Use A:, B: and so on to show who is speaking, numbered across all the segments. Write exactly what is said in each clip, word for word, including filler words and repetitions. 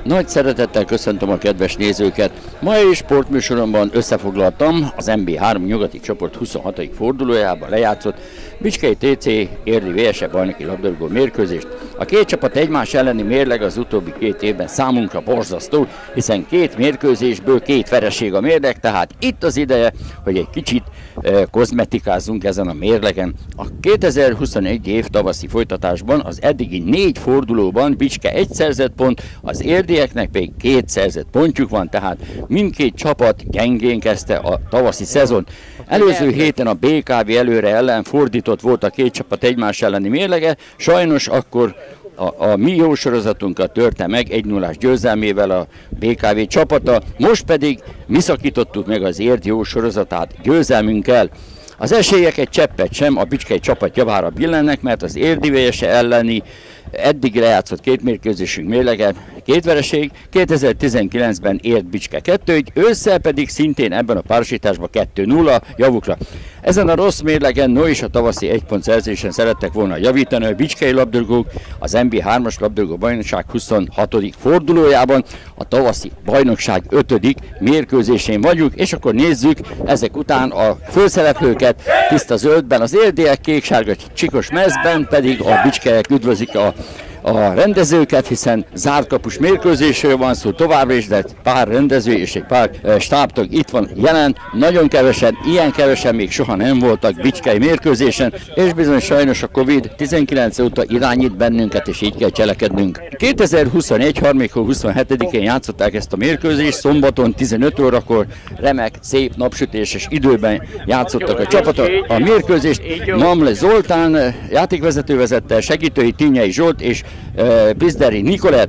A: Nagy szeretettel köszöntöm a kedves nézőket. Mai sportműsoromban összefoglaltam az en bé három nyugati csoport huszonhatodik fordulójában lejátszott Bicskei té cé Érdi vé es e bajnoki labdarúgó mérkőzést. A két csapat egymás elleni mérleg az utóbbi két évben számunkra borzasztó, hiszen két mérkőzésből két vereség a mérleg, tehát itt az ideje, hogy egy kicsit eh, kozmetikázzunk ezen a mérlegen. A kétezer-huszonegy év tavaszi folytatásban az eddigi négy fordulóban Bicske egy szerzett pont, az érdieknek pedig két szerzett pontjuk van, tehát mindkét csapat gyengén kezdte a tavaszi szezon. Előző héten a bé ká vé előre ellen fordított volt a két csapat egymás elleni mérlege, sajnos akkor a, a mi jó sorozatunkat törte meg egy nullás győzelmével a bé ká vé csapata, most pedig mi szakítottuk meg az Érd jó sorozatát győzelmünkkel. Az esélyek egy cseppet sem a bicskei csapat javára billennek, mert az Érdi vé es e elleni eddig lejátszott két mérkőzésünk mérlege két vereség, kétezer-tizenkilencben Érd Bicske kettő egy, ősszel pedig szintén ebben a párosításban kettő nulla javukra. Ezen a rossz mérlegen no is a tavaszi egy pont szerzésen szerettek volna javítani a bicskei labdarúgók az en bé hármas labdarúgó bajnokság huszonhatodik fordulójában, a tavaszi bajnokság ötödik mérkőzésén vagyunk, és akkor nézzük ezek után a főszereplőket tiszta zöldben, az érdiek kék-sárga csikos mezben pedig a bicskeiek üdvözlik a a rendezőket, hiszen zártkapus mérkőzésről van szó továbbra is, de pár rendező és egy pár e, stábtag itt van jelen, nagyon kevesen, ilyen kevesen még soha nem voltak bicskei mérkőzésen, és bizony sajnos a kovid tizenkilenc óta irányít bennünket, és így kell cselekednünk. kétezer-huszonegy harmadik huszonhetedikén játszották ezt a mérkőzést, szombaton tizenöt órakor remek, szép napsütéses időben játszottak a csapatok. A mérkőzést Mamle Zoltán játékvezető vezette, segítői Tinyei Zsolt és Bizderi Nikolett,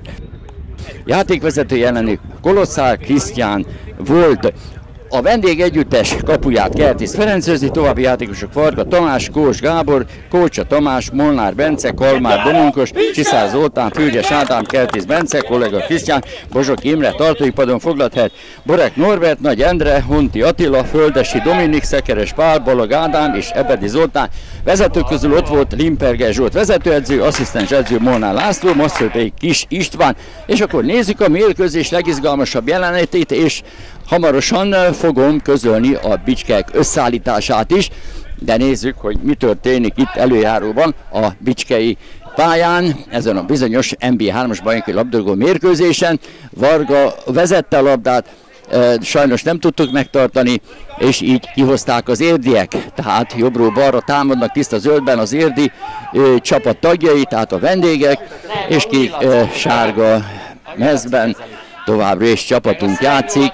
A: játékvezető elleni Kolosszál Krisztián volt. A vendég együttes kapuját Kertész Ferenc őrzi, további játékosok Varga Tamás, Kós Gábor, Kócsa Tamás, Molnár Bence, Kalmár Domonkos, Csiszár Zoltán, Fürjes Ádám, Kertész Bence, kollega Krisztián, Bozsok Imre, tartóipadon foglalt helyet Borek Norbert, Nagy Endre, Honti Attila, Földesi Dominik, Szekeres Pál, Balag Ádám és Ebedi Zoltán. Vezetők közül ott volt Limperger Zsolt vezetőedző, asszisztens edző Molnár László, masször pedig Kis István. És akkor nézzük a mérkőzés legizgalmasabb jelenetét, és hamarosan fogom közölni a bicskek összeállítását is, de nézzük, hogy mi történik itt előjáróban a bicskei pályán, ezen a bizonyos en bé hármas bajnoki labdarúgó mérkőzésen. Varga vezette a labdát, sajnos nem tudtuk megtartani, és így kihozták az érdiek, tehát jobbról balra támadnak tiszta zöldben az érdi ö, csapat tagjai, tehát a vendégek, és kék ö, sárga mezben továbbra is csapatunk játszik,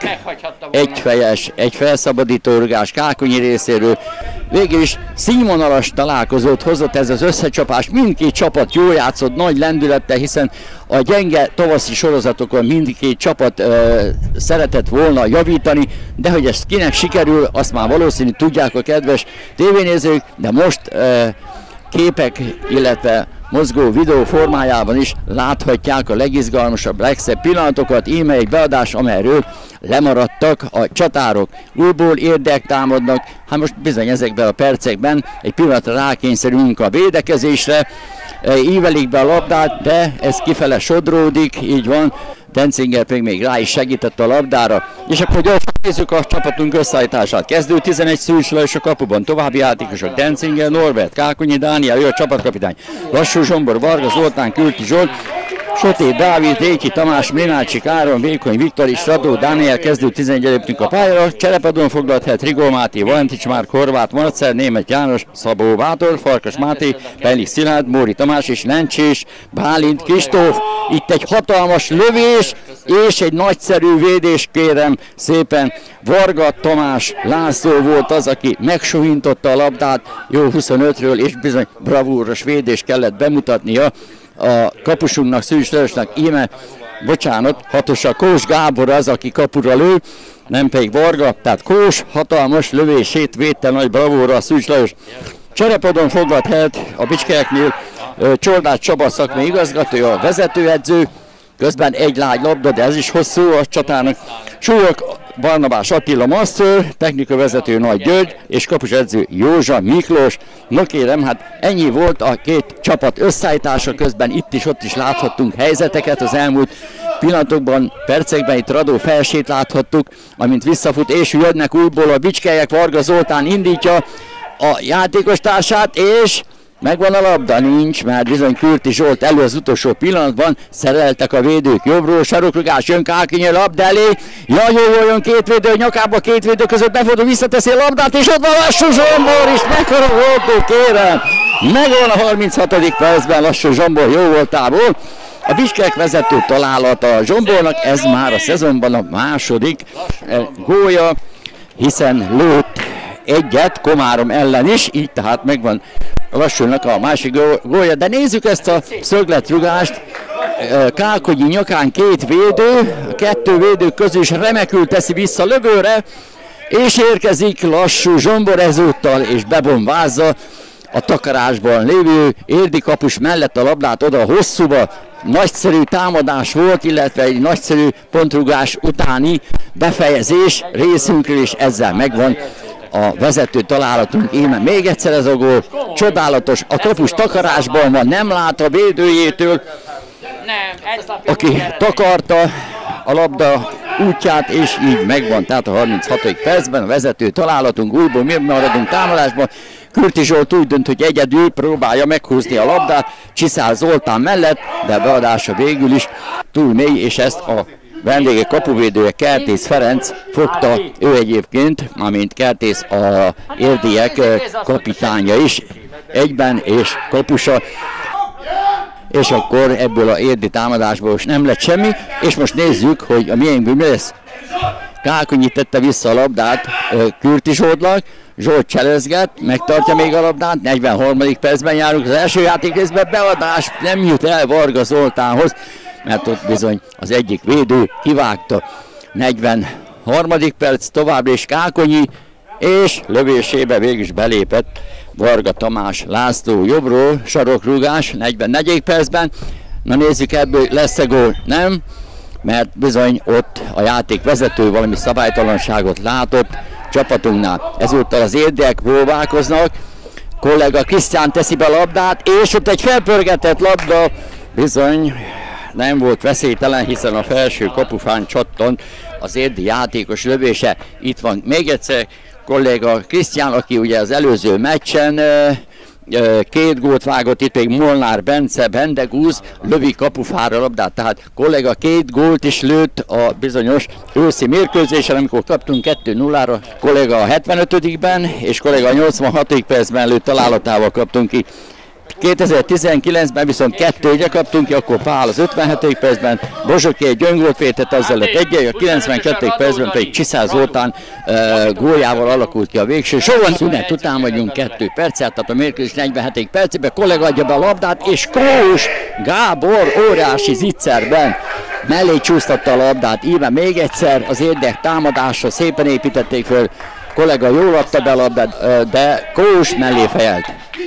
A: egyfejes, egy felszabadítórugás Kákonyi részéről. Végül is színvonalas találkozót hozott ez az összecsapás, mindkét csapat jól játszott, nagy lendülettel, hiszen a gyenge tavaszi sorozatokon mindkét csapat ö, szeretett volna javítani, de hogy ez kinek sikerül, azt már valószínű tudják a kedves tévénézők, de most ö, képek, illetve mozgó videó formájában is láthatják a legizgalmasabb, legszebb pillanatokat, íme egy beadás, amelyről lemaradtak a csatárok. Újból érdek támadnak, hát most bizony ezekben a percekben egy pillanatra rákényszerülünk a védekezésre, ívelik be a labdát, de ez kifele sodródik, így van, Dencinger pedig még rá is segített a labdára. És akkor gyorsan nézzük a csapatunk összeállítását. Kezdő tizenegy Szűcs Lajos a kapuban, további játékosok Dencinger, Norbert, Kákonyi Dániel, ő a csapatkapitány, Lassú Zsombor, Varga Zoltán, Kürti Zsolt, Soté Dávid, Réki Tamás, Ménácsik Áron, Vékony Viktor és Radó Dániel kezdő tizenegy léptünk a pályára, cserepadon foglalt helyet Rigó Máté, Valentics Márk, Horváth Marcel, Németh János, Szabó Bátor, Farkas Máté, Pellik Szilárd, Móri Tamás és Lencsés Bálint Kristóf. Itt egy hatalmas lövés és egy nagyszerű védés, kérem szépen. Varga Tamás László volt az, aki megsuhintotta a labdát jó huszonötről, és bizony bravúros védés kellett bemutatnia a kapusunknak, Szűcs Lajosnak, íme, bocsánat, hatosa Kós Gábor az, aki kapura lő, nem pedig Varga, tehát Kós hatalmas lövését védte nagy bravúra a Szűcs Lajos. Cserepadon foglalt helyet a bicskeieknél Csoldás Csaba szakmai igazgató, a vezetőedző, közben egy lágy labda, de ez is hosszú a csatának. Súlyok Barnabás Attila masször, technikavezető Nagy György és kapusedző Józsa Miklós. No kérem, hát ennyi volt a két csapat összeállítása, közben itt is, ott is láthattunk helyzeteket az elmúlt pillanatokban, percekben itt Radó felsét láthattuk, amint visszafut, és jönnek újból a bicskelyek. Varga Zoltán indítja a játékos társát, és megvan a labda, nincs, mert bizony Kürti Zsolt elő az utolsó pillanatban, szereltek a védők jobbról, sarokrugás, jön Kákinyi a labda elé, jaj, jó, jó, jön két védő, nyakába két védő között, befordul, visszateszi a labdát, és ott van Lassú Zsombor is, mekkora volt, kérem! Megvan a harminchatodik percben Lassú Zsombor jó voltából. A bicskelyek vezető találata a Zsombornak, ez már a szezonban a második gólja, hiszen lőtt egyet Komárom ellen is, így tehát megvan Lassúnak a másik gólja, de nézzük ezt a szögletrugást. Kákonyi nyakán két védő, a kettő védő közül is remekül teszi vissza lövőre, és érkezik Lassú Zsombor ezúttal, és bebombázza a takarásban lévő érdi kapus mellett a labdát oda hosszúba. Nagyszerű támadás volt, illetve egy nagyszerű pontrugás utáni befejezés részünkről, és ezzel megvan a vezető találatunk. Íme még egyszer ez a gól, csodálatos, a kapus takarásban van, nem lát a védőjétől, aki takarta a labda útját, és így megvan, tehát a harminchatodik percben a vezető találatunk, újból mi maradunk támadásban. Kürti Zsolt úgy dönt, hogy egyedül próbálja meghúzni a labdát Csiszár Zoltán mellett, de a beadása végül is túl mély, és ezt a vendégek kapuvédője Kertész Ferenc fogta, ő egyébként, amint Kertész a érdiek kapitánya is egyben, és kapusa. És akkor ebből a érdi támadásból is nem lett semmi, és most nézzük, hogy a miénkből mi lesz. Kákonyi tette vissza a labdát Kürti Zsoltnak, Zsolt cselezget, megtartja még a labdát, negyvenharmadik percben járunk az első játékrészben, beadás nem jut el Varga Zoltánhoz, mert ott bizony az egyik védő kivágta. negyvenharmadik perc, továbbra is Kákonyi, és lövésébe végül is belépett Varga Tamás László jobbról, sarokrúgás negyvennegyedik percben. Na nézzük, ebből lesz-e gól? Nem, mert bizony ott a játékvezető valami szabálytalanságot látott csapatunknál. Ezúttal az érdiek próbálkoznak, kollega Krisztián teszi be a labdát, és ott egy felpörgetett labda, bizony nem volt veszélytelen, hiszen a felső kapufán csattant az érdi játékos lövése. Itt van még egyszer kolléga Krisztián, aki ugye az előző meccsen két gólt vágott, itt még Molnár Bence, Bendegúz lövi kapufára labdát, tehát kollega két gólt is lőtt a bizonyos őszi mérkőzésen, amikor kaptunk kettő nullára, kollega a hetvenötödikben és kollega a nyolcvanhatodik percben lőtt találatával kaptunk ki. kétezer-tizenkilencben viszont kettő egyre kaptunk ki, akkor Pál az ötvenhetedik percben, Bozsoki egy gyöngót vétett, azzal lett egy, a kilencvenkettedik percben pedig Csiszár Zoltán uh, góljával alakult ki a végső. Soha szünet után vagyunk kettő percet, tehát a mérkőzés negyvenhetedik percében, kollega adja be a labdát, és Krós Gábor óriási zicserben mellé csúsztatta a labdát. Íme még egyszer az érdek támadásra szépen építették föl, kollega jól adta be a labdát, de Krós mellé fejelt.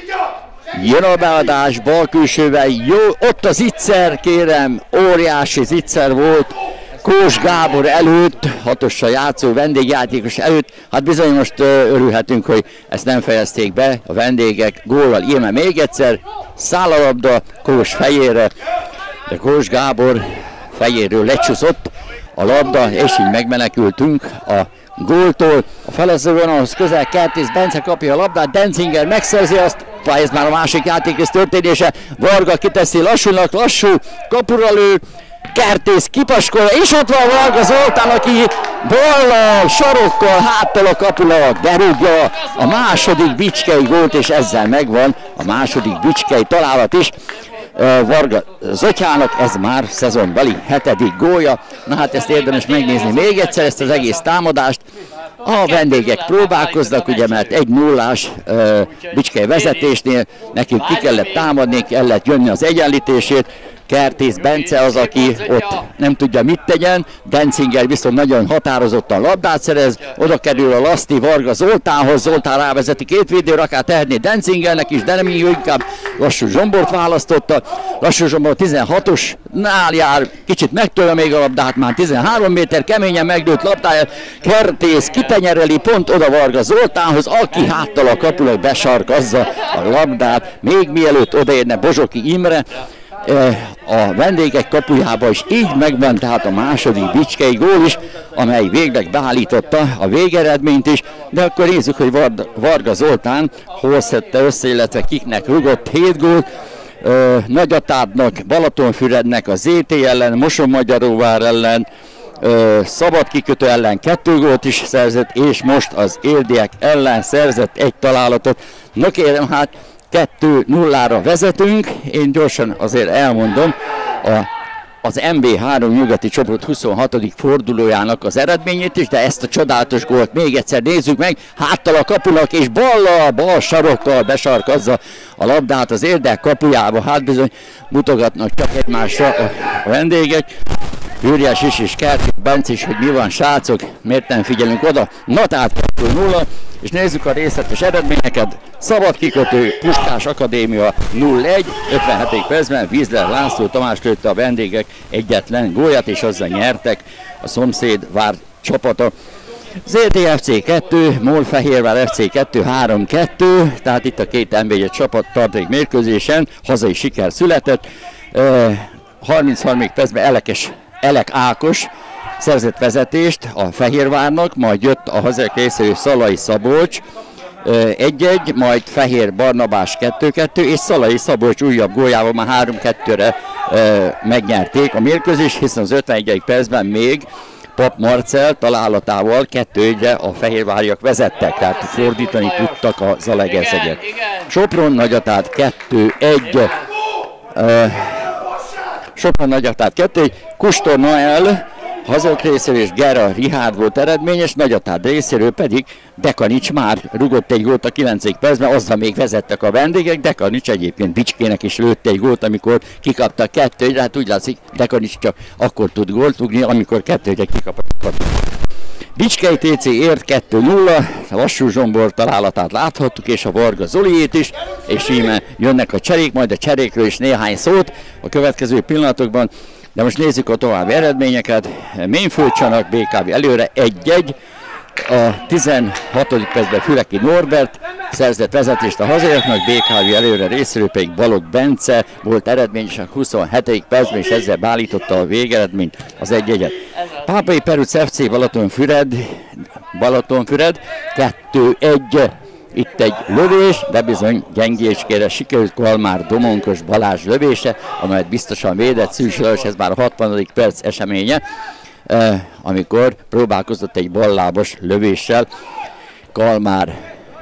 A: Jön a beadás bal külsővel, jó, ott az zicser, kérem, óriási zicser volt Kós Gábor előtt, hatossal játszó vendégjátékos előtt. Hát bizony most uh, örülhetünk, hogy ezt nem fejezték be a vendégek góllal. Íme még egyszer, száll a labda Kós fejére, de Kós Gábor fejéről lecsúszott a labda, és így megmenekültünk a góltól. A felezővonalhoz közel Kertész Bence kapja a labdát, Denzinger megszerzi azt, ez már a másik játékos történése, Varga kiteszi Lassúnak, Lassú kapura lő, Kertész kipaskolja, és ott van Varga Zoltán, aki ballal, sarokkal, háttal a kapura berúgja a második bicskei gólt, és ezzel megvan a második bicskei találat is Varga Zotyának, ez már szezonbeli hetedik gólja. Na hát ezt érdemes megnézni még egyszer, ezt az egész támadást. A vendégek próbálkoznak, ugye, mert egy nullás uh, bicskei vezetésnél nekünk ki kellett támadni, kellett jönni az egyenlítését. Kertész Bence az, aki ott nem tudja mit tegyen, Denzinger viszont nagyon határozottan labdát szerez, oda kerül a Laszti Varga Zoltánhoz, Zoltán rávezeti két védőre, akár tehetné Denzingernek is, de nem így, inkább Lassú Zsombort választotta. Lassú Zsombor tizenhatosnál jár, kicsit megtölje még a labdát, már tizenhárom méter, keményen megdőlt labdája, Kertész kitenyereli pont oda Varga Zoltánhoz, aki háttal a kapunak besarkazza a labdát, még mielőtt odaérne Bozsoki Imre. a vendégek kapujába, és így megvan tehát a második bicskei gól is, amely végleg beállította a végeredményt is, de akkor nézzük, hogy Varga Zoltán hol szedte össze, illetve kiknek rugott hét gólt. Nagyatádnak, Balatonfürednek, a zé té ellen, Mosonmagyaróvár ellen, Szabad kikötő ellen kettő gólt is szerzett, és most az érdiek ellen szerzett egy találatot. Na kérem, hát kettő nullára vezetünk, én gyorsan azért elmondom a, az em bé három nyugati csoport huszonhatodik fordulójának az eredményét is, de ezt a csodálatos gólt még egyszer nézzük meg, háttal a kapunak, és ballal, bal sarokkal besarkazza a labdát az érdek kapujába, hát bizony mutogatnak csak egymásra a, a vendégek. Őriás is és Kerti Bence is, hogy mi van, srácok, miért nem figyelünk oda. Na tehát kettő nulla, és nézzük a részletes eredményeket. Szabad kikötő, Puskás Akadémia nulla egy, ötvenhetedik percben Vízler László Tamás lőtte a vendégek egyetlen gólját, és azzal nyertek a szomszéd vár csapata. zé dé ef cé kettő, Molfehérvár ef cé kettő, három kettő, tehát itt a két em bé egy csapat tartalék mérkőzésen, hazai siker született. harmincharmadik percben Elekes Elek Ákos szerzett vezetést a Fehérvárnak, majd jött a hazaiak részéről Szalai Szabolcs egy egy, majd Fehér Barnabás kettő kettő, és Szalai Szabolcs újabb góljával már három kettőre megnyerték a mérkőzést, hiszen az ötvenegyedik percben még Pap Marcell találatával kettő egyre a fehérváriak vezettek, tehát fordítani tudtak a Zalaegerszegyek. Sopron Nagyatát kettő egy. Sopron Nagyatát kettő egy, Kustor Noel hazák részéről és Gera Richárd volt eredményes, Nagyatád részéről pedig Dekanics már rugott egy gólt a kilencedik percben, azzal még vezettek a vendégek. Dekanics egyébként Bicskének is lőtt egy gólt, amikor kikaptak kettő egyre, hát úgy látszik, Dekanics csak akkor tud gólt rugni, amikor kettő egyre kikaptak. Bicskei té cé ért kettő nulla, a Lassú Zsombor találatát láthattuk, és a Varga Zoliét is, és íme jönnek a cserék, majd a cserékről is néhány szót a következő pillanatokban. De most nézzük a további eredményeket. Ménföldcsanak bé ká vé előre egy egy, a tizenhatodik percben Füreki Norbert szerzett vezetést a hazaiaknak, bé ká vé előre részéről pedig Balogh Bence volt eredményes a huszonhetedik percben, és ezzel beállította a végeredményt, az egy egyet. Pápai Peruc ef cé Balatonfüred, Balatonfüred kettő egy. Itt egy lövés, de bizony gyengécskére sikerült Kalmár Domonkos Balázs lövése, amelyet biztosan védett Szűcs Lajos, ez már a hatvanadik perc eseménye, eh, amikor próbálkozott egy ballábos lövéssel Kalmár.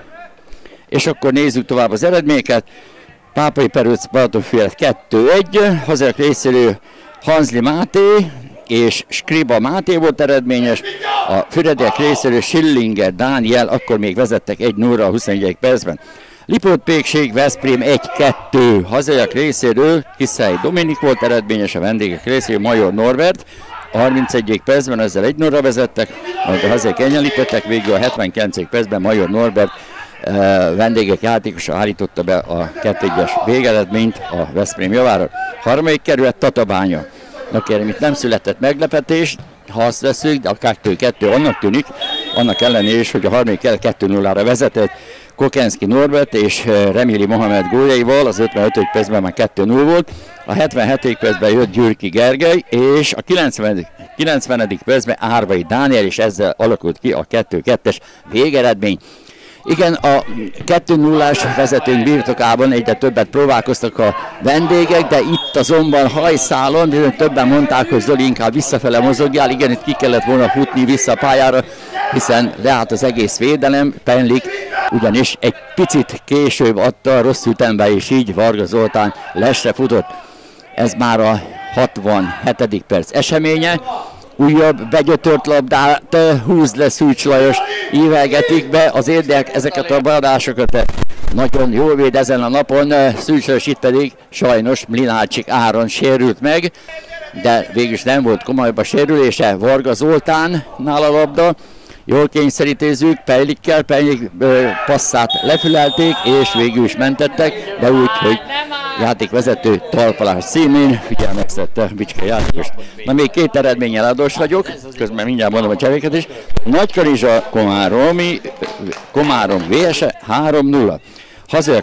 A: És akkor nézzük tovább az eredményeket. Pápai Peruc Balatonfüred kettő egy, hazaiak részéről Hanzli Máté és Skriba Máté volt eredményes, a fürediek részéről Schillinger Dániel akkor még vezettek egy nulla a huszonegyedik percben. Lipót-Pékség Veszprém egy kettő, hazaiak részéről Kiszely Dominik volt eredményes, a vendégek részéről Major Norbert, a harmincegyedik percben ezzel egy nulla vezettek, majd a hazaiak egyenlítettek, végül a hetvenkilencedik percben Major Norbert uh, vendégek játékosa állította be a kettő egyes végeredményt a Veszprém javára. Harmadik kerület Tatabánya. Na kérem, itt nem született meglepetés, ha azt veszünk, de a kettő kettő annak tűnik, annak ellenére is, hogy a harmadik kerület kettő nullára vezetett Kokenszki Norbert és Remili Mohamed góljaival, az ötvenötödik percben már kettő null volt, a hetvenhetedik percben jött Gyürki Gergely, és a kilencvenedik percben Árvai Dániel, és ezzel alakult ki a kettő kettes végeredmény. Igen, a kettő nullás vezetőnk birtokában egyre többet próbálkoztak a vendégek, de itt azonban hajszálon bizony többen mondták, hogy Zoli inkább visszafele mozogjál. Igen, itt ki kellett volna futni vissza a pályára, hiszen leállt az egész védelem, Penlik ugyanis egy picit később adta a rossz ütembe, és így Varga Zoltán lesre futott. Ez már a hatvanhetedik perc eseménye. Újabb begyötört labdát húz le Szűcs Lajos, ívelgetik be az érdek ezeket a badásokat. Nagyon jól véd ezen a napon, Szűcs Lajos itt pedig sajnos Mlinácsik Áron sérült meg, de végülis nem volt komolyabb a sérülése. Varga Zoltánnál a labda, jól kényszerítézzük, Pejlikkel, Pejlik passzát lefülelték, és végül is mentettek, de úgy, hogy játékvezető talpalás címén figyelmeztette Bicske játékost. Na, még két eredménnyel adós vagyok, közben mindjárt mondom a cseréket is. Nagykanizsa Komáromi, Komárom vé es három nulla. Hazaiak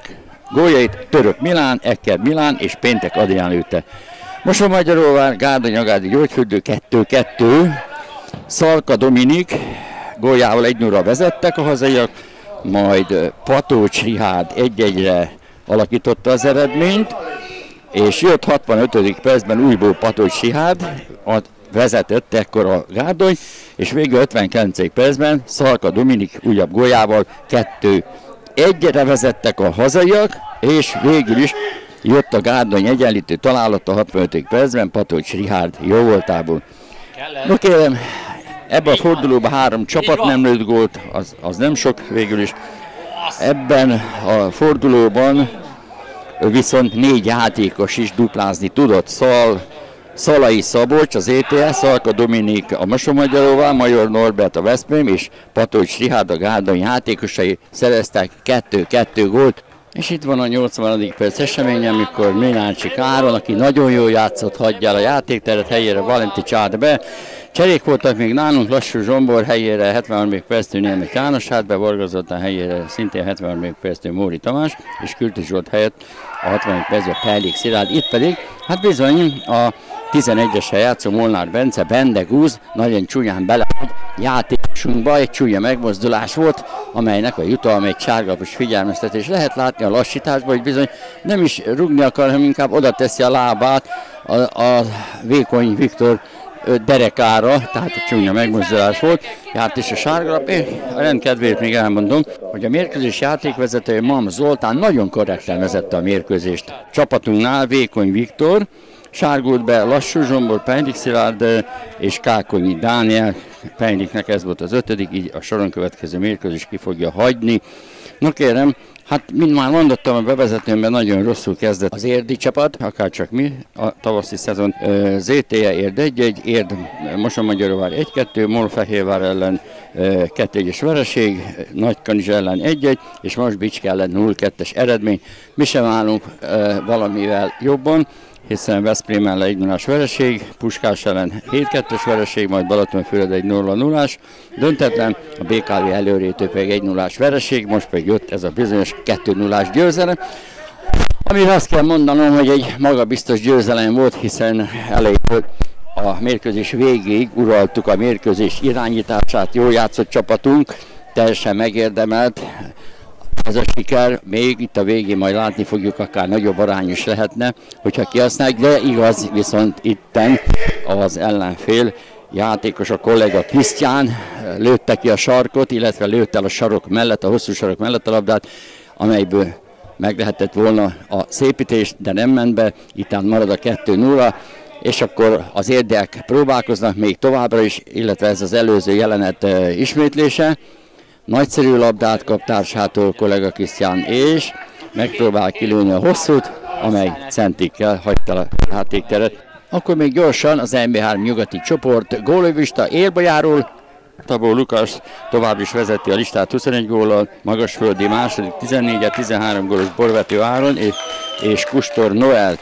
A: góljait Török Milán, Ekker Milán és Péntek Adrián lőtte. Mosonmagyaróvár, Gárdony-Agádi Gyógyfürdő kettő kettő, Szalka Dominik góljával egy nullra vezettek a hazaiak, majd Patócs Rihárd egy egyre alakította az eredményt, és jött hatvanötödik percben újból Patócs Rihárd, vezetett ekkor a Gárdony, és végül ötvenkilencedik percben Szalka Dominik újabb góljával kettő egyre vezettek a hazaiak, és végül is jött a Gárdony egyenlítő találat a hatvanötödik percben Patócs Rihárd jó voltából. No kérem, ebben a fordulóban három csapat nem lőtt gólt, az, az nem sok végül is. Ebben a fordulóban viszont négy játékos is duplázni tudott. Szal, Szalai Szabolcs az é té es, Szalka Dominik a Mosonmagyaróvár, Major Norbert a Veszprém és Patócs Rihárd a Gárdony játékosai szereztek kettő kettő gólt. És itt van a nyolcvanadik perc eseménye, amikor Minácsi Káron, aki nagyon jól játszott, hagyja el a játékteret, helyére Valenti Csárd be. Cserék voltak még nálunk, Lassú Zsombor helyére hetvenharmadik perctől Németh János állt be, Varga Zoltán helyére szintén hetvenharmadik perctől Móri Tamás, és Kürti Zsolt helyett a hatvanadik percben Pellék Szilárd. Itt pedig, hát bizony a tizenegyessel játszó Molnár Bence Bendegúz nagyon csúnyán bele, hogy játékosunkba egy csúnya megmozdulás volt, amelynek a jutalma egy sárgalapos figyelmeztetés. Lehet látni a lassításban, hogy bizony nem is rugni akar, hanem inkább oda teszi a lábát a, a Vékony Viktor derekára, tehát egy csúnya megmozdulás volt. Járt is a sárgalap. Én a rendkedvéért még elmondom, hogy a mérkőzés játékvezetője Mam Zoltán nagyon korrekten vezette a mérkőzést. Csapatunknál Vékony Viktor sárgult be, Lassú Zsombor, Pejdik Szilárd és Kákonyi Dániel. Pejdiknek ez volt az ötödik, így a soron következő mérkőzés ki fogja hagyni. No kérem, hát mint már mondottam a bevezetőmben, nagyon rosszul kezdett az érdi csapat, akárcsak mi, a tavaszi szezon. zé té e Érd egy egy, Érd Mosonmagyaróvár egy kettő, Mólfehérvár ellen kettő egyes vereség, Nagykanizsa ellen egy egy, és most Bicske ellen nulla kettes eredmény. Mi sem állunk valamivel jobban, hiszen Veszprém ellen egy nullás vereség, Puskás ellen hét kettes vereség, majd Balatonfüred egy nulla nullás döntetlen, a bé ká vé előrétől pedig egy nullás vereség, most pedig jött ez a bizonyos kettő nullás győzelem, amire azt kell mondanom, hogy egy magabiztos győzelem volt, hiszen elejétől a mérkőzés végéig uraltuk a mérkőzés irányítását, jól játszott csapatunk, teljesen megérdemelt. Ez a siker, még itt a végén majd látni fogjuk, akár nagyobb arányos lehetne, hogyha kihasználjuk, de igaz, viszont itten az ellenfél játékos, a kollega Krisztián lőtte ki a sarkot, illetve lőtte el a sarok mellett, a hosszú sarok mellett a labdát, amelyből meg lehetett volna a szépítés, de nem ment be, ittán marad a kettő nulla, és akkor az érdiek próbálkoznak még továbbra is, illetve ez az előző jelenet ismétlése. Nagyszerű labdát kap társától kollega Krisztián, és megpróbál kilőni a hosszút, amely centikkel hagyta a játékteret. Akkor még gyorsan az en bé három nyugati csoport gólövista élbajáról. Tabó Lukas tovább is vezeti a listát huszonegy góllal, Magasföldi második tizennégy, tizenhárom gólos Borvető Áron és, és Kustor Noel.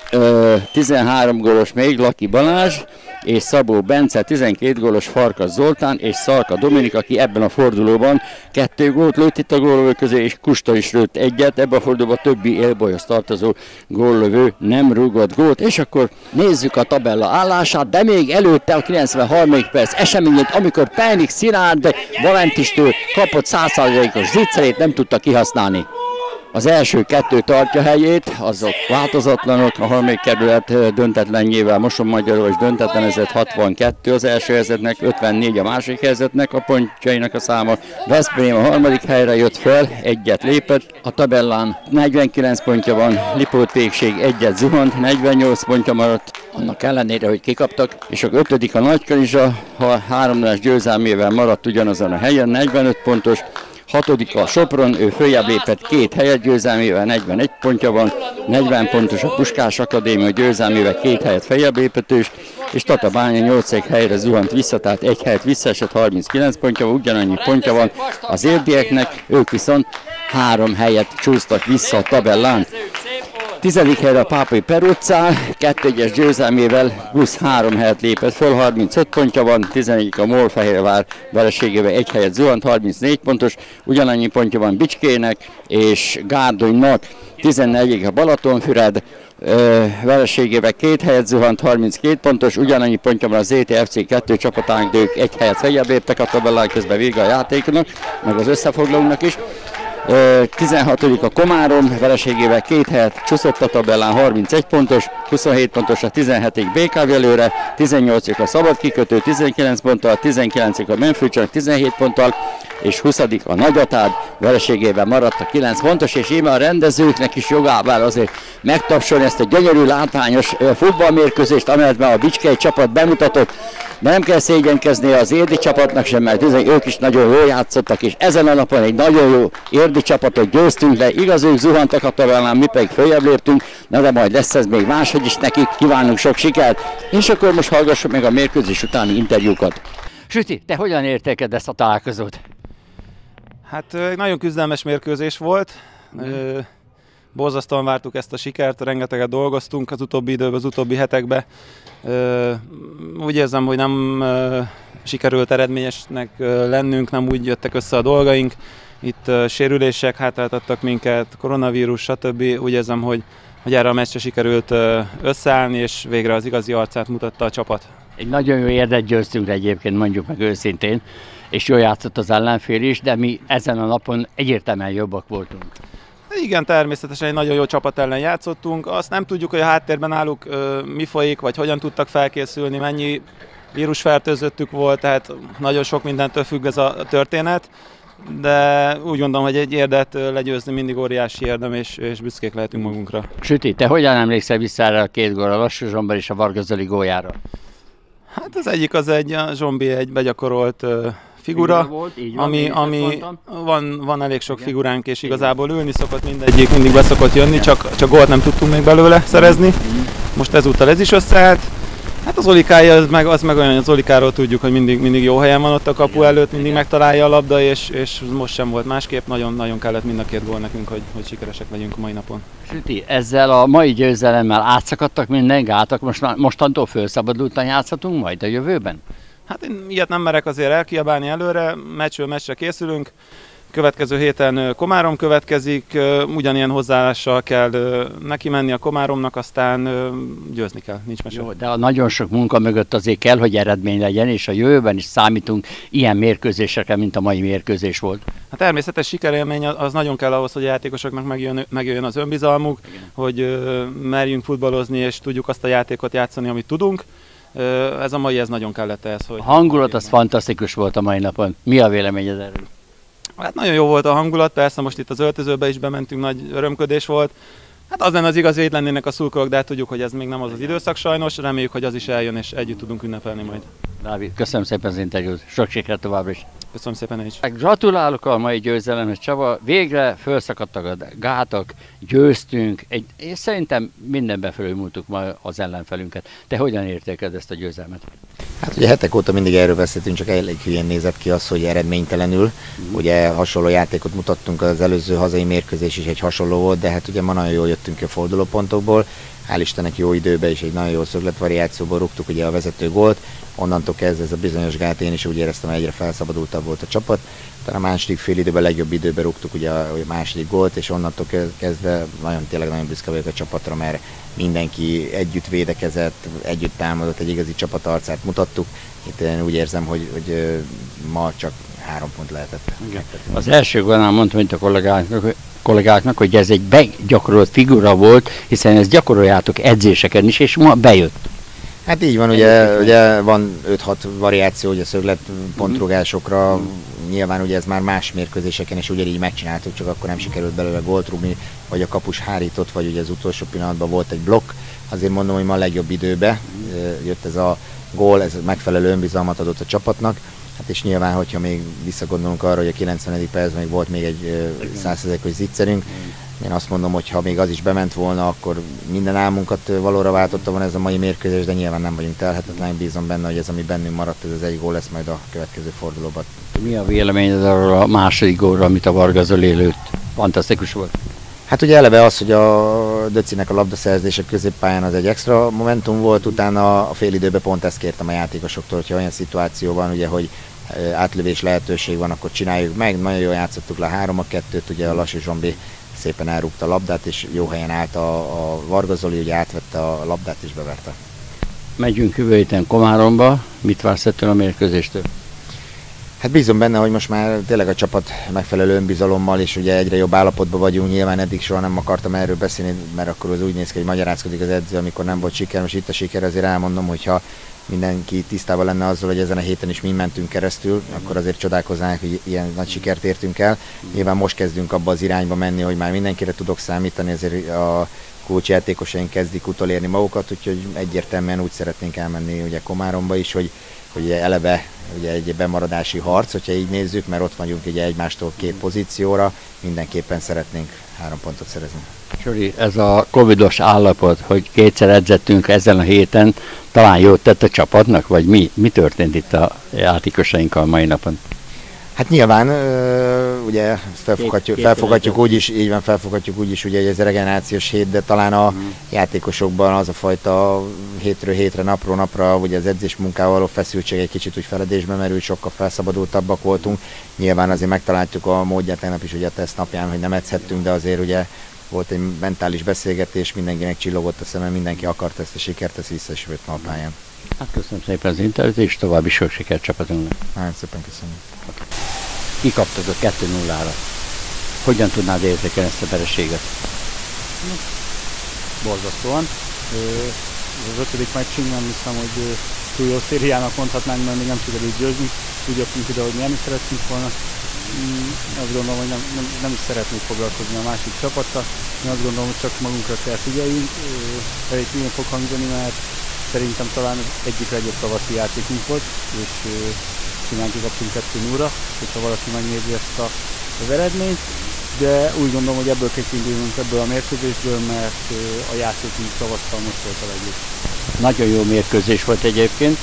A: Ö, tizenhárom gólos még Laki Balázs, és Szabó Bence, tizenkét gólos Farkas Zoltán és Szalka Dominik, aki ebben a fordulóban kettő gólt lőtt itt a góllövő közé, és Kustor is lőtt egyet, ebben a fordulóban többi élbolyhoz tartozó góllövő nem rúgott gólt, és akkor nézzük a tabella állását, de még előtte a kilencvenharmadik perc eseményét, amikor Pejdik Szilárd Valentistől kapott száz százalékos zicserét, nem tudta kihasználni. Az első kettő tartja helyét, azok változatlanok, a harmadik kerület döntetlenjével Mosonmagyaróvár is döntetlenezett, hatvankettő az első helyzetnek, ötvennégy a másik helyzetnek, a pontjainak a száma. Veszprém a harmadik helyre jött fel, egyet lépett, a tabellán negyvenkilenc pontja van, Lipót-Pékség egyet zuhant, negyvennyolc pontja maradt, annak ellenére, hogy kikaptak, és a ötödik a Nagykanizsa, ha három nullás győzelmével maradt ugyanazon a helyen, negyvenöt pontos, hatodik a Sopron, ő följebb lépett két helyet győzelmével, negyvenegy pontja van, negyven pontos a Puskás Akadémia győzelmével, két helyet feljebb lépett is, és Tatabánya nyolcadik helyre zuhant vissza, tehát egy helyet visszaesett, harminckilenc pontja van, ugyanannyi pontja van az érdieknek, ők viszont három helyet csúsztak vissza a tabellán. Tizedik helyre a Pápai Peruccál, kettő egyes győzelmével plusz három helyet lépett föl, harmincöt pontja van, tizenegyedik a Mólfehérvár vereségével egy helyet zuhant, harmincnégy pontos, ugyanannyi pontja van Bicskének és Gárdonynak, tizennegyedik a Balatonfüred, vereségével két helyet zuhant, harminckét pontos, ugyanannyi pontja van a zé té ef cé kettő csapatának, de ők egy helyet feljebb léptek a tabellán, közben vége a játéknak, meg az összefoglalónak is. tizenhatodik a Komárom, vereségével két helyet csúszott a tabellán, harmincegy pontos, huszonhét pontos a tizenhetedik bé ká vé előre, tizennyolcadik a Szabad Kikötő tizenkilenc ponttal, tizenkilencedik a Menfőcsak tizenhét ponttal, és huszadik a Nagyatád, vereségével maradt a kilenc pontos, és íme a rendezőknek is jogában azért megtapsolni ezt a gyönyörű, látványos futballmérkőzést, amelyet a Bicskei csapat bemutatott, de nem kell szégyenkezni az érdi csapatnak sem, mert bizony ők is nagyon jól játszottak, és ezen a napon egy nagyon jó érdi csapatot győztünk le, igaz, ők zuhantak a tabellán, mi pedig följebb léptünk, na de majd lesz ez még máshogy is nekik, kívánunk sok sikert, és akkor most hallgassuk meg a mérkőzés utáni interjúkat. Süti, te hogyan értékeled ezt a találkozót?
B: Hát egy nagyon küzdelmes mérkőzés volt, mm. borzasztóan vártuk ezt a sikert, rengeteget dolgoztunk az utóbbi időben, az utóbbi hetekben. Úgy érzem, hogy nem sikerült eredményesnek lennünk, nem úgy jöttek össze a dolgaink. Itt sérülések hátráltattak minket, koronavírus, stb. Úgy érzem, hogy, hogy erre a meccsre sikerült összeállni, és végre az igazi arcát mutatta a csapat.
A: Egy nagyon jó érdet győztünk egyébként, mondjuk meg őszintén, és jól játszott az ellenfél is, de mi ezen a napon egyértelműen jobbak voltunk.
B: Igen, természetesen egy nagyon jó csapat ellen játszottunk. Azt nem tudjuk, hogy a háttérben náluk ö, mi folyik, vagy hogyan tudtak felkészülni, mennyi vírusfertőzöttük volt, tehát nagyon sok mindentől függ ez a történet. De úgy gondolom, hogy egy érdet legyőzni mindig óriási érdem, és, és büszkék lehetünk magunkra. Süti,
A: te hogyan emlékszel vissza erre a két gólra, a Lassú Zsomber és a Varga Zoli góljára?
B: Hát az egyik az egy, a Zsombi egy begyakorolt uh, figura, volt, van, ami, ami van, van elég sok igen. figuránk, és igazából ülni szokott mindegyik, mindig be szokott jönni, csak, csak gólt nem tudtunk még belőle szerezni. Most ezúttal ez is összeállt. Hát az Olikája, az meg, az meg olyan, hogy az Olikáról tudjuk, hogy mindig, mindig jó helyen van ott a kapu igen, előtt, mindig igen. megtalálja a labda, és, és most sem volt másképp, nagyon-nagyon kellett mind a két gól nekünk, hogy, hogy sikeresek legyünk a mai napon.
A: Süti, ezzel a mai győzelemmel átszakadtak minden gátak, most, mostantól felszabadultan játszhatunk majd a jövőben?
B: Hát én ilyet nem merek azért elkiabálni előre, meccsről meccsre készülünk. Következő héten Komárom következik, ugyanilyen hozzáállással kell neki menni a Komáromnak, aztán győzni kell, nincs mese.
A: Jó, de a nagyon sok munka mögött azért kell, hogy eredmény legyen, és a jövőben is számítunk ilyen mérkőzésekre, mint a mai mérkőzés volt.
B: Hát természetes sikerélmény az nagyon kell ahhoz, hogy a játékosoknak megjön, megjöjjön az önbizalmuk, igen. hogy merjünk futballozni, és tudjuk azt a játékot játszani, amit tudunk. Ez a mai, ez nagyon kellett ehhez, hogy...
A: A hangulat az fantasztikus volt a mai napon. Mi a véleményed erről?
B: Hát nagyon jó volt a hangulat, persze most itt az öltözőbe is bementünk, nagy örömködés volt. Hát az lenne az igaz, hogy itt lennének a szurkolók, de hát tudjuk, hogy ez még nem az az időszak sajnos, reméljük, hogy az is eljön, és együtt tudunk ünnepelni majd.
A: Dávid, köszönöm szépen az interjút, sok sikert továbbra is.
B: Köszönöm szépen én is.
A: Gratulálok a mai győzelemhez, Csaba, végre felszakadtak a gátak, győztünk, egy, és szerintem mindenben fölülmúltuk ma az ellenfelünket. Te hogyan értékeled ezt a győzelmet?
C: Hát ugye hetek óta mindig erről beszéltünk, csak elég hülyén nézett ki az, hogy eredménytelenül. Mm. Ugye hasonló játékot mutattunk, az előző hazai mérkőzés is egy hasonló volt, de hát ugye ma nagyon jól jöttünk ki a fordulópontokból. Hál' Istennek jó időben és egy nagyon jó szögletvariációból rúgtuk ugye a vezető gólt. Onnantól kezdve ez a bizonyos gát, én is úgy éreztem, hogy egyre felszabadultabb volt a csapat. Talán a második fél időben, legjobb időben rúgtuk ugye a, a második gólt, és onnantól kezdve nagyon, tényleg nagyon büszke vagyok a csapatra, mert mindenki együtt védekezett, együtt támadott, egy igazi csapat arcát mutattuk. Itt én úgy érzem, hogy, hogy ma csak három pont lehetett.
A: Igen. Az első gólnál mondtam, mint a kollégáknak, kollégáknak, hogy ez egy begyakorolt figura volt, hiszen ezt gyakoroljátok edzéseken is, és ma bejött.
C: Hát így van, ugye, ugye van öt-hat variáció ugye szöglet pontrugásokra, mm. nyilván ugye ez már más mérkőzéseken is ugyanígy megcsináltuk, csak akkor nem sikerült belőle gólt rúgni, vagy a kapus hárított, vagy ugye az utolsó pillanatban volt egy blokk. Azért mondom, hogy ma a legjobb időbe jött ez a gól, ez megfelelő önbizalmat adott a csapatnak. Hát és nyilván, hogyha még visszagondolunk arra, hogy a kilencvenedik percben még volt még egy száz százalékos zicserünk, én azt mondom, hogy ha még az is bement volna, akkor minden álmunkat valóra váltotta volna ez a mai mérkőzés, de nyilván nem vagyunk telhetetlen, bízom benne, hogy ez, ami bennünk maradt, ez az egy gól lesz majd a következő fordulóban.
A: Mi a véleményed arról a második gólra, amit a Varga Zoli lőtt? Fantasztikus volt.
C: Hát ugye eleve az, hogy a Döcinek a labdaszerzése középpályán az egy extra momentum volt, utána a fél időben pont ezt kértem a játékosoktól, hogyha olyan szituáció van, ugye, hogy átlövés lehetőség van, akkor csináljuk meg. Nagyon jól játszottuk le három a kettőt, ugye a Lassú Zsombi szépen elrúgta a labdát, és jó helyen állt a, a Varga Zoli, ugye átvette a labdát és beverte.
A: Megyünk jövő héten Komáromba, mit vársz ettől a mérkőzéstől?
C: Hát bízom benne, hogy most már tényleg a csapat megfelelő önbizalommal, és ugye egyre jobb állapotban vagyunk, nyilván eddig soha nem akartam erről beszélni, mert akkor az úgy néz ki, hogy magyarázkodik az edző, amikor nem volt siker. Most itt a siker, azért elmondom, hogyha mindenki tisztában lenne azzal, hogy ezen a héten is mi mentünk keresztül, akkor azért csodálkoznánk, hogy ilyen nagy sikert értünk el. Nyilván most kezdünk abba az irányba menni, hogy már mindenkire tudok számítani, azért a coach játékosaink kezdik utolérni magukat, úgyhogy egyértelműen úgy szeretnénk elmenni ugye Komáromba is, hogy, hogy eleve ugye egy bemaradási harc, hogyha így nézzük, mert ott vagyunk ugye egymástól két pozícióra, mindenképpen szeretnénk három pontot szerezni.
A: Zsori, ez a covidos állapot, hogy kétszer edzettünk ezen a héten, talán jót tett a csapatnak, vagy mi, mi történt itt a játékosainkkal mai napon?
C: Hát nyilván, ugye felfoghatjuk, felfoghatjuk úgy is, így van, felfoghatjuk úgy is, ugye, hogy ez a regenerációs hét, de talán a hmm. játékosokban az a fajta hétről hétre, napról napra, ugye az edzés munkával való feszültség egy kicsit úgy feledésbe merült, sokkal felszabadultabbak voltunk. Nyilván azért megtaláltuk a módját, tegnap is ugye a teszt napján, hogy nem edzhettünk, de azért ugye volt egy mentális beszélgetés, mindenkinek csillogott a szeme, mindenki akart ezt a sikert, ezt vissza is vett ma a pályán.
A: Hát köszönöm szépen az interjút, és további sok sikert csapatunknak.
C: Nagyon szépen köszönöm.
A: Kikaptad a kettő nullára. Hogyan tudnád értékelni ezt a vereséget?
D: Borzasztóan. Az ötödik meccsünk, nem hiszem, hogy túl jó szériának mondhatnánk, mert még nem sikerült győzni. Úgy jöttünk ide, hogy nyerni szeretnénk volna. Azt gondolom, hogy nem, nem, nem is szeretnék foglalkozni a másik csapattal. Én azt gondolom, hogy csak magunkra kell figyeljünk. Elég hülyén fog hangzani, mert szerintem talán egyik legjobb tavaszi játékunk volt, és simán kikaptunk kettő nullra, hogyha valaki megnézi ezt a, az eredményt, de úgy gondolom, hogy ebből kell kiindulnunk ebből a mérkőzésből, mert a játékunk tavasszal most volt a legjobb.
A: Nagyon jó mérkőzés volt egyébként,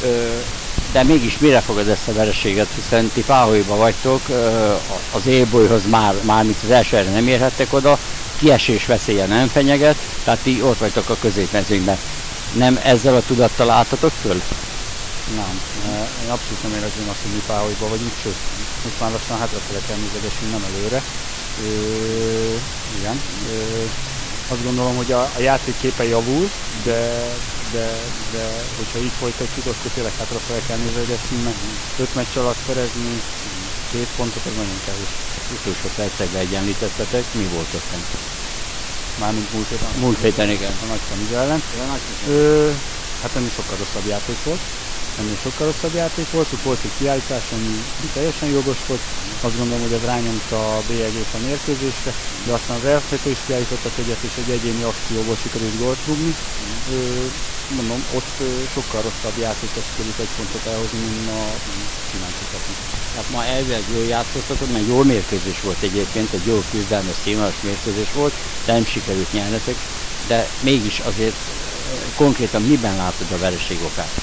A: de mégis mire fogod ezt a vereséget, hiszen ti Páholyban vagytok, az élbolyhoz már, már mint az első erre nem érhettek oda, kiesés veszélye nem fenyeget, tehát ti ott vagytok a középmezőnyben. Nem ezzel a tudattal álltatok föl?
D: Nem, én abszolút nem érezném azt, hogy mi Páholyban vagyunk, sőt, most már lassan hátrafele kell nézegesünk, nem előre. Ö, igen, ö, azt gondolom, hogy a, a játék képe javul, de, de, de hogyha így folytatjuk, akkor tényleg hátrafele kell nézegesünk, mert öt meccs alatt szerezni két pontot, az nagyon kevés.
A: Utolsó percekben egyenlítettetek, mi volt ott?
D: Mármint múlt héten?
A: Múlt héten, igen.
D: A Nagykanizsa ellen. Ö, hát ennél sokkal rosszabb játék volt. Ennél sokkal rosszabb játék volt, ott volt egy kiállítás, ami teljesen jogos volt. Azt gondolom, hogy ez rányomta a bélyegét a mérkőzésre, de aztán az elfejtő is kiállítottak egyet, és egy egyéni akcióból sikerült gólt rúgni. Ö, mondom, ott sokkal rosszabb játékot sikerült egy pontot elhozni, mint a csináltatni.
A: Hát ma elvileg jól játszottatok, mert jól mérkőzés volt egyébként, egy jó küzdelmes, színvonalas mérkőzés volt, de nem sikerült nyernetek, de mégis azért konkrétan miben látod a vereség okát?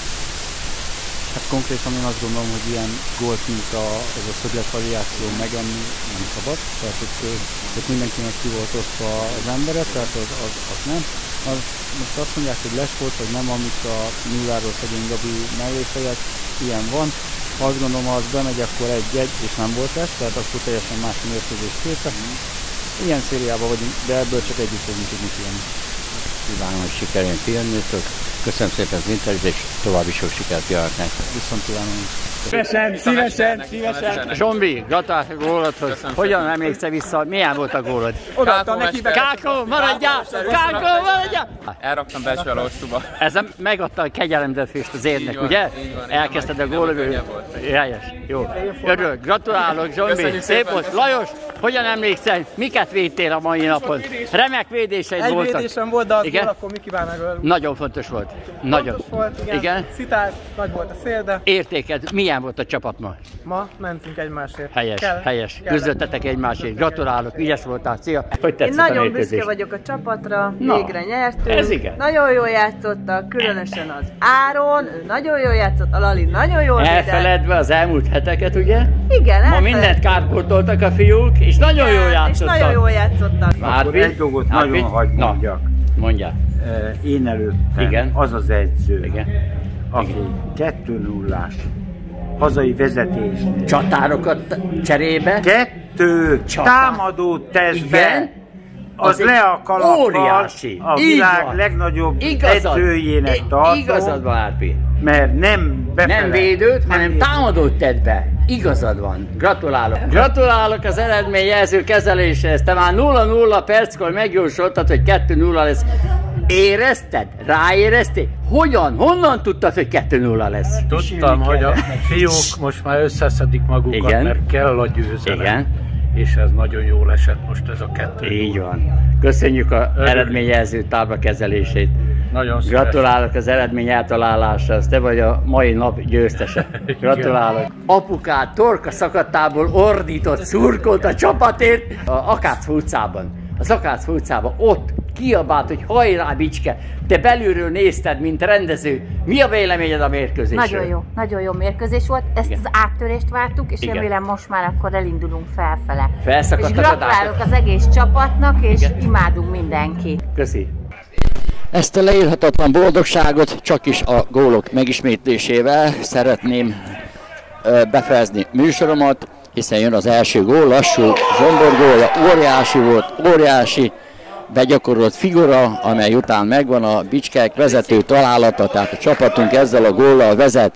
D: Hát konkrétan én azt gondolom, hogy ilyen gólt, mint a, ez a szöglet variáció megenni nem szabad. Tehát ott, ott mindenkinek ki volt osztva az emberet, tehát az, az, az nem. Az, most azt mondják, hogy les volt, vagy nem, amit a nulláról szegény Gabi mellé fejett, ilyen van. Ha azt gondolom, ha az bemegy, akkor egy-egy, és nem volt les, tehát akkor teljesen más mérkőzés képe. Ilyen szériában vagyunk, de ebből csak együtt fogunk tudni kijönni.
A: Kívánom, hogy sikerüljön kijönnitek. Köszönöm szépen az interjút, és további sok sikert kívánok.
D: Viszont kívánom.
A: Szívesen, szívesen, szívesen. Zsombi, gratulálok a górodhoz. Hogyan emlékszel vissza, milyen volt a gólod?
E: Odaadtam neki be.
A: Kákó, maradjál! Kákó, maradjál!
E: Elraktam belső a losszuba.
A: Ezzel megadta a kegyelemzőfést az érnek,
E: van,
A: ugye?
E: van,
A: elkezdted a gólövő. Helyes, jó. Örülök, gratulálok, Zsombi, szép volt. Lajos, hogyan emlékszel, miket védtél a mai napon? Remek védéseid
F: Egy
A: voltak.
F: Egy védésem volt, de az
A: igen?
F: gól, akkor Miki vár meg velünk.
A: Nagyon fontos volt. Nagyon.
F: Fontos volt, igen.
A: igen.
F: Szitált, nagy volt a szél, de...
A: Értéked, milyen volt a csapat ma?
F: Ma mentünk egymásért.
A: Helyes,
F: Kell,
A: helyes.
F: kell.
A: Küzdöttetek egymásért. Gratulálok, ügyes voltál. Szia. Hogy tetszett
G: Én
A: a
G: nagyon
A: mérkőzés?
G: büszke vagyok a csapatra,
A: Na,
G: végre nyertünk.
A: ez igen.
G: Nagyon jól játszottak, különösen az Áron, ő nagyon jól játszott, a Lali nagyon jól védett.
A: Elfeledve az elmúlt heteket, ugye?
G: Igen,
A: ma mindent kárpótoltak a fiúk, és nagyon jól játszottak.
G: És nagyon jól játszottak.
H: Akkor egy dolgot nagyon hagy mondjak.
A: Mondjál.
H: Én előttem
A: igen.
H: az az edző,
A: igen.
H: aki kettő nullás hazai vezetésnél
A: csatárokat cserébe,
H: kettő
A: Csatár.
H: támadót tesz be, az le a kalappal,
A: óriási.
H: A világ legnagyobb edzőjének tartom.
A: Igazad van, Árpi.
H: Mert nem befele.
A: Nem védőt, hanem támadót tett be. Igazad van. Gratulálok. Gratulálok az eredményjelző kezeléshez. Te már nulla nulla perckor megjósoltad, hogy kettő nulla lesz. Érezted? Ráéreztél? Hogyan? Honnan tudtad, hogy kettő nulla lesz?
I: Tudtam, hogy a fiúk most már összeszedik magukat, igen, mert kell a győzelem. Igen. És ez nagyon jól esett most ez a kettő.
A: Így van. Köszönjük az eredményjelző tábla kezelését.
I: Nagyon szívesen.
A: Gratulálok az eredmény eltaláláshoz. Te vagy a mai nap győztese. Gratulálok. Apukát torka szakadtából ordított, szurkolt a csapatért a Akácfa utcában. Az Akácfa utcában ott kiabált, hogy hajrá, Bicske! Te belülről nézted, mint rendező. Mi a véleményed a mérkőzésről?
J: Nagyon jó, nagyon jó mérkőzés volt. Ezt igen, az áttörést vártuk, és igen, remélem most már akkor elindulunk felfele.
A: Felszakadt
J: és gratulálok az egész csapatnak, és igen, imádunk mindenkit.
A: Köszi. Ezt a leírhatatlan boldogságot csak is a gólok megismétlésével szeretném befejezni műsoromat, hiszen jön az első gól, lassú Zsombor gólja, óriási volt, óriási begyakorolt figura, amely után megvan a Bicskek vezető találata, tehát a csapatunk ezzel a góllal vezet.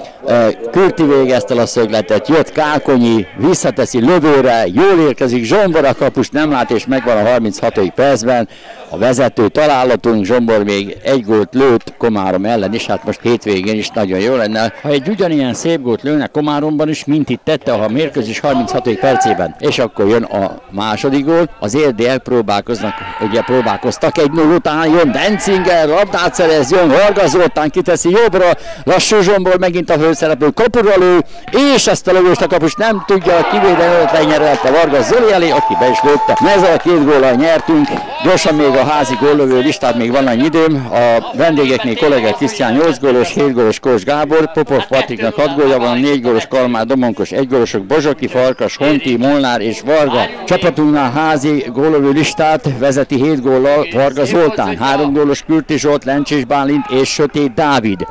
A: Kürti végezte a szögletet, jött Kákonyi, visszateszi lövőre, jól érkezik Zsombor, a kapus nem lát, és megvan a harminchatodik percben. A vezető találatunk, Zsombor még egy gólt lőtt Komárom ellen is, hát most hétvégén is nagyon jó lenne, ha egy ugyanilyen szép gólt lőne Komáromban is, mint itt tette a mérkőzés harminchatodik percében. És akkor jön a második gól, az érdiek próbálkoznak, ugye próbálkoztak, egy null után jön Denzinger, labdát szerez, jön Varga Zoltán, kiteszi jobbra, lassú Zsombor megint a főszereplő kapura lő, és ezt a lövést a kapus nem tudja kivédeni, lenyerelte Varga Zoli elé, aki be is lőtte. Ezzel a két góllal nyertünk, gyorsan még a házi góllövő listát, még van annyi időm. A vendégeknél kollega Krisztián nyolc gólos, hét gólos Kós Gábor, Popov Patriknak hat gólja van, négy gólos Kalmár Domonkos, egy gólosok Bozsoki, Farkas, Honti, Molnár és Varga. Csapatunknál házi góllövő listát vezeti hét góllal Varga Zoltán, három gólos Kürti Zsolt, Lencsés Bálint és Sötét Dávid.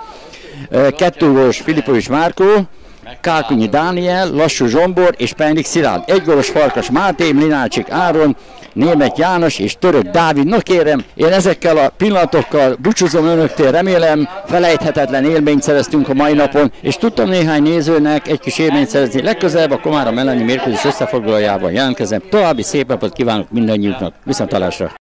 A: Kettő gólos Filipovics Márkó, Kákonyi Dániel, Lassú Zsombor és Pendik Szilárd. Egy gólos Farkas Máté, Mlinácsik Áron, Németh János és Török Dávid. No kérem, én ezekkel a pillanatokkal búcsúzom önöktől, remélem felejthetetlen élményt szereztünk a mai napon, és tudtam néhány nézőnek egy kis élményt szerezni. Legközelebb a Komárom elleni mérkőzés összefoglalójában jelentkezem. További szép napot kívánok mindannyiuknak. Viszontlátásra!